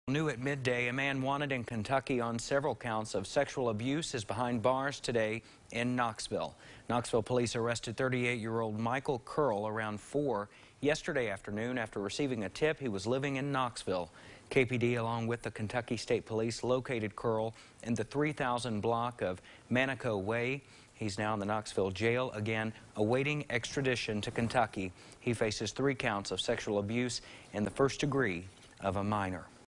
New at midday, a man wanted in Kentucky on several counts of sexual abuse is behind bars today in Knoxville. Knoxville police arrested 38-year-old Michael Curl around 4 yesterday afternoon after receiving a tip he was living in Knoxville. KPD, along with the Kentucky State Police, located Curl in the 3000 block of Manico Way. He's now in the Knoxville jail, again awaiting extradition to Kentucky. He faces 3 counts of sexual abuse in the first degree of a minor.